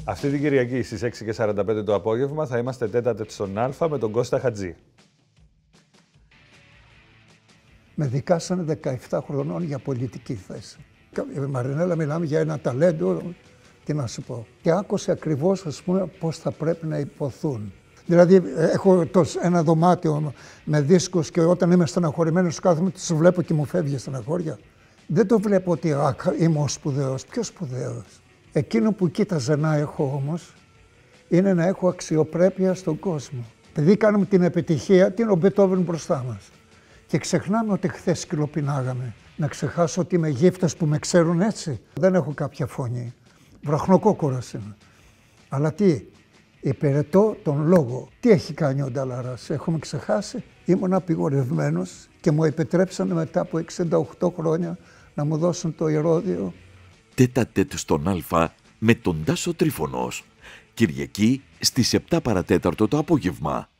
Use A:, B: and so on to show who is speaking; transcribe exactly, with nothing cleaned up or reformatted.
A: Αυτή την Κυριακή στις έξι και σαράντα πέντε το απόγευμα θα είμαστε τέτα-τέτ στον Α με τον Κώστα Χατζή.
B: Με δικάσανε δεκαεπτά χρονών για πολιτική θέση. Μαρινέλα, μιλάμε για ένα ταλέντο, τι να σου πω. Και άκουσε ακριβώς, ας πούμε, πώς θα πρέπει να υποθούν. Δηλαδή, έχω το, ένα δωμάτιο με δίσκους και όταν είμαι στεναχωρημένος κάθομαι, τους βλέπω και μου φεύγει στεναχώρια. Δεν το βλέπω ότι α, είμαι ο σπουδαίος. Ποιος σπουδαίος? Εκείνο που κοίταζε να έχω όμως, είναι να έχω αξιοπρέπεια στον κόσμο. Επειδή κάνουμε την επιτυχία, τι είναι ο Μπετόβεν μπροστά μας. Και ξεχνάμε ότι χθες σκυλοπινάγαμε. Να ξεχάσω ότι είμαι γύφτες που με ξέρουν έτσι. Δεν έχω κάποια φωνή. Βραχνοκόκορας είμαι. Αλλά τι, υπηρετώ τον λόγο. Τι έχει κάνει ο Νταλαράς? Έχουμε ξεχάσει? Ήμουν απειγορευμένος και μου επιτρέψανε μετά από εξήντα οκτώ χρόνια να μου δώσουν το ηρώδιο.
C: Τέτα-τέτ στον Α με τον Τάσο Τρίφωνος. Κυριακή στις επτά παρατέταρτο το απόγευμα.